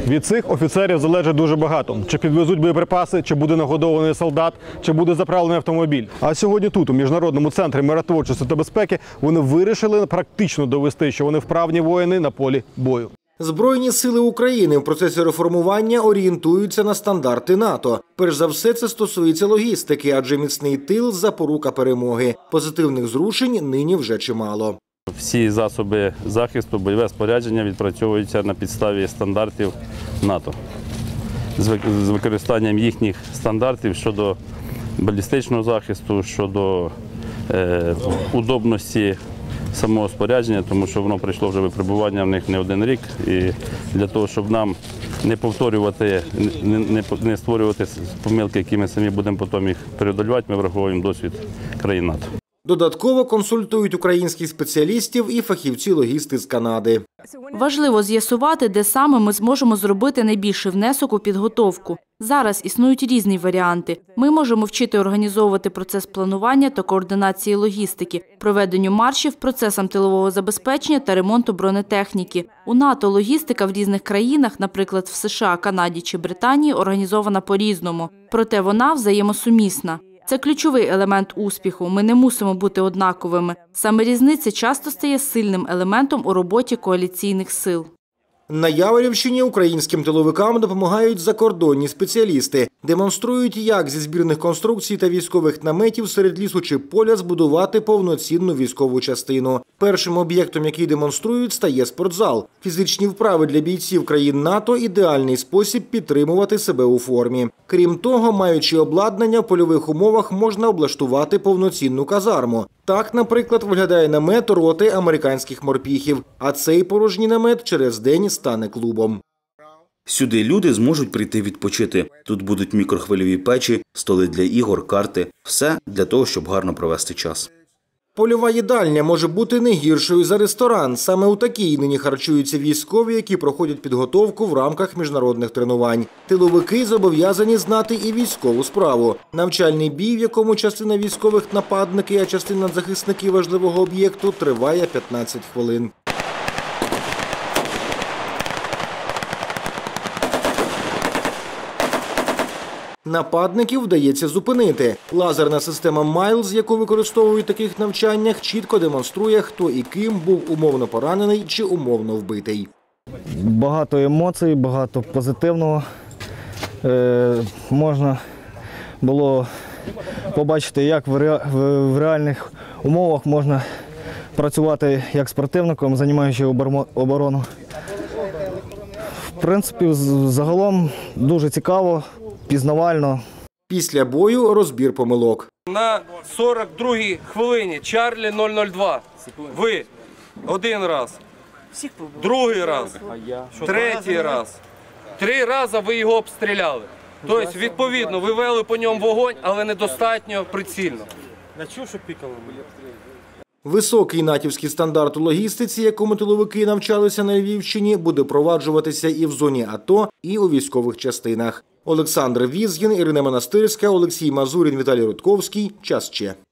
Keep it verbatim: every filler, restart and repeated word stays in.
Від цих офіцерів залежить дуже багато. Чи підвезуть боєприпаси, чи буде нагодований солдат, чи буде заправлений автомобіль. А сьогодні тут, у Міжнародному центрі миротворчості та безпеки, вони вирішили практично довести, що вони вправні воїни на полі бою. Збройні сили України в процесі реформування орієнтуються на стандарти НАТО. Перш за все, це стосується логістики, адже міцний тил – запорука перемоги. Позитивних зрушень нині вже чимало. Всі засоби захисту, бойове спорядження відпрацьовуються на підставі стандартів НАТО. З використанням їхніх стандартів щодо балістичного захисту, щодо е, удобності самого спорядження, тому що воно пройшло вже випробування в них не один рік. І для того, щоб нам не повторювати, не, не, не створювати помилки, які ми самі будемо потім їх переодолювати, ми враховуємо досвід країн НАТО. Додатково консультують українських спеціалістів і фахівці-логісти з Канади. Важливо з'ясувати, де саме ми зможемо зробити найбільший внесок у підготовку. Зараз існують різні варіанти. Ми можемо вчити організовувати процес планування та координації логістики, проведенню маршів, процесам тилового забезпечення та ремонту бронетехніки. У НАТО логістика в різних країнах, наприклад, в США, Канаді чи Британії, організована по-різному. Проте вона взаємосумісна. Це ключовий елемент успіху. Ми не мусимо бути однаковими. Саме різниця часто стає сильним елементом у роботі коаліційних сил. На Яворівщині українським тиловикам допомагають закордонні спеціалісти. Демонструють, як зі збірних конструкцій та військових наметів серед лісу чи поля збудувати повноцінну військову частину. Першим об'єктом, який демонструють, стає спортзал. Фізичні вправи для бійців країн НАТО – ідеальний спосіб підтримувати себе у формі. Крім того, маючи обладнання, в польових умовах можна облаштувати повноцінну казарму. Так, наприклад, виглядає намет роти американських морпіхів. А цей порожній намет через день стане клубом. Сюди люди зможуть прийти відпочити. Тут будуть мікрохвильові печі, столи для ігор, карти. Все для того, щоб гарно провести час. Польова їдальня може бути не гіршою за ресторан. Саме у такій нині харчуються військові, які проходять підготовку в рамках міжнародних тренувань. Тиловики зобов'язані знати і військову справу. Навчальний бій, в якому частина військових нападники, а частина захисники важливого об'єкту, триває п'ятнадцять хвилин. Нападників вдається зупинити. Лазерна система Майлз, яку використовують в таких навчаннях, чітко демонструє, хто і ким був умовно поранений чи умовно вбитий. Багато емоцій, багато позитивного. Е, можна було побачити, як в, ре, в реальних умовах можна працювати як спортивником, займаючи оборону. В принципі, загалом дуже цікаво. Пізнавально. Після бою розбір помилок. На сорок другій хвилині Чарлі нуль нуль два. Ви один раз, другий раз, третій раз. Три рази ви його обстріляли. Тобто, відповідно, ви вели по ньому вогонь, але недостатньо прицільно. Високий натівський стандарт у логістиці, якому тиловики навчалися на Львівщині, буде впроваджуватися і в зоні АТО, і у військових частинах. Олександр Візгін, Ірина Монастирська, Олексій Мазурін, Віталій Рудковський. Час Че.